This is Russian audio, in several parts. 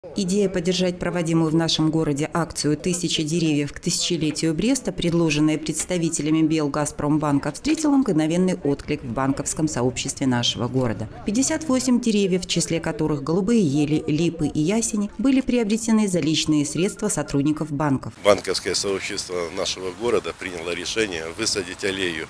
Идея поддержать проводимую в нашем городе акцию «1000 деревьев к тысячелетию Бреста», предложенная представителями Белгазпромбанка, встретила мгновенный отклик в банковском сообществе нашего города. 58 деревьев, в числе которых голубые ели, липы и ясени, были приобретены за личные средства сотрудников банков. Банковское сообщество нашего города приняло решение высадить аллею.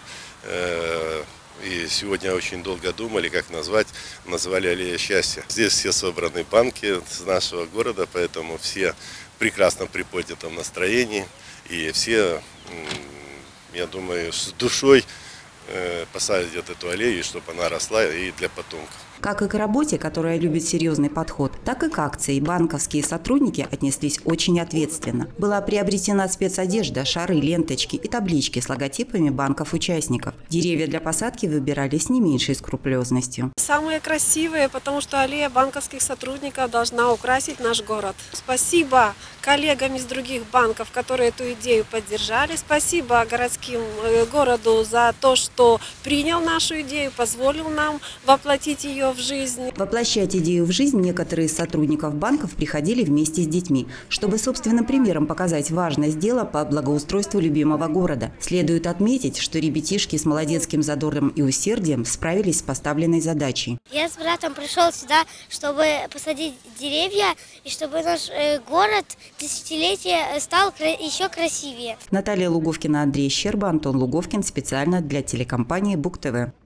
И сегодня очень долго думали, как назвать. Назвали аллея счастья. Здесь все собраны банки с нашего города, поэтому все прекрасно при поднятом настроении. И все, я думаю, с душой посадят эту аллею, чтобы она росла и для потомков. Как и к работе, которая любит серьезный подход, так и к акции банковские сотрудники отнеслись очень ответственно. Была приобретена спецодежда, шары, ленточки и таблички с логотипами банков-участников. Деревья для посадки выбирали с не меньшей скрупулезностью. Самые красивые, потому что аллея банковских сотрудников должна украсить наш город. Спасибо коллегам из других банков, которые эту идею поддержали. Спасибо городским городу за то, что принял нашу идею, позволил нам воплотить ее в жизнь. Воплощать идею в жизнь некоторые из сотрудников банков приходили вместе с детьми, чтобы собственным примером показать важность дела по благоустройству любимого города. Следует отметить, что ребятишки с молодецким задором и усердием справились с поставленной задачей. Я с братом пришел сюда, чтобы посадить деревья и чтобы наш город десятилетия стал еще красивее. Наталья Луговкина, Андрей Щерба, Антон Луговкин специально для телекомпании Буг ТВ.